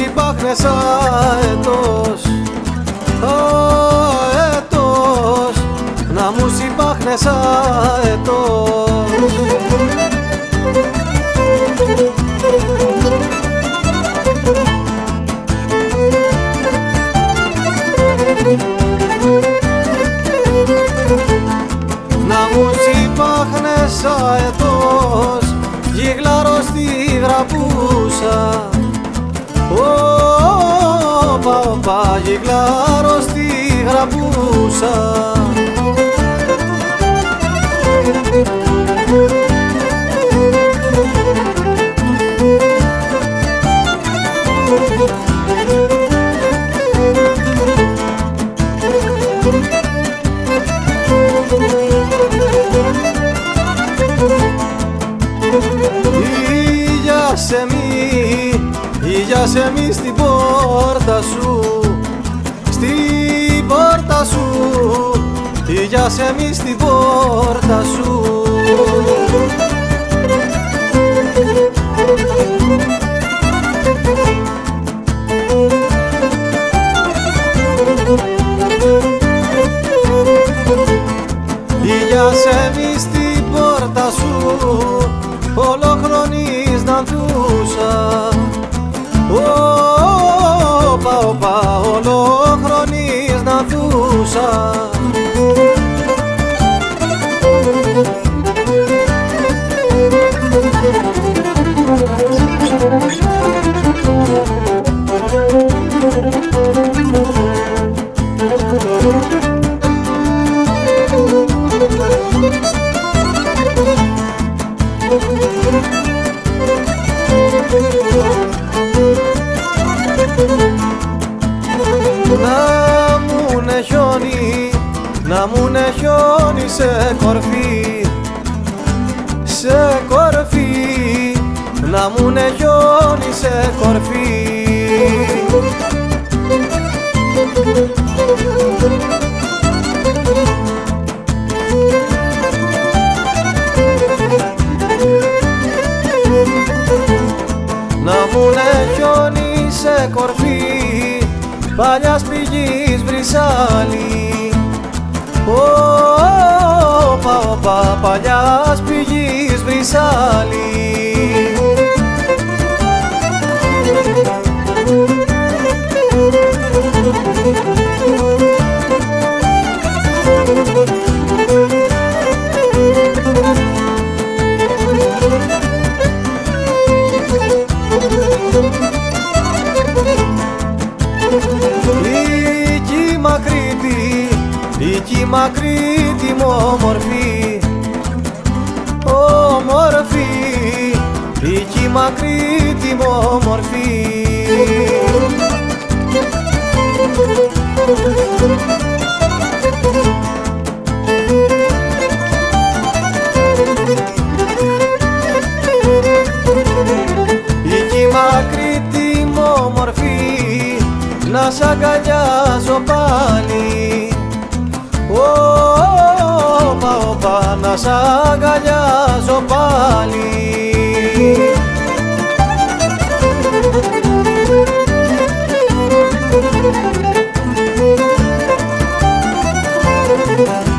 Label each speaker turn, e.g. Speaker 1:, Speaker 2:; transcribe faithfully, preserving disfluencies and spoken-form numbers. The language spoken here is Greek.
Speaker 1: συμπάχνες αετός, αετός, να μου συμπάχνες αετός. Να μου συμπάχνες αετός, γιγλάρω στη γραπούσα. Όπα, όπα, γιγλάρω στη γραπούσα. Ήλιασε μη, ήλιασε μη στην πόρτα σου, στην πόρτα σου, ήλιασε μη στην πόρτα σου. Ήλιασε μη στην πόρτα σου, ολόχρονης νανθούσα. Όπα, όπα, ολόχρονης νανθούσα. Να μουνε χιόνι, να μουνε χιόνι σε κορφή, σε κορφή, να μουνε χιόνι σε κορφή. Να μουνε χιόνι σε κορφή, παλιάς πηγής Βρυσάλη. Όπα, όπα, παλιάς πηγής Βρυσάλη. Εκεί μακρύτη, εκεί μακρύτη μου όμορφη, όμορφη, εκεί μακρύτη μου όμορφη. Εκεί μακρύτη μου όμορφη, να σ' αγκαλιάζω πάλι. Όπα, όπα, να σ' αγκαλιάζω πάλι. Thank you.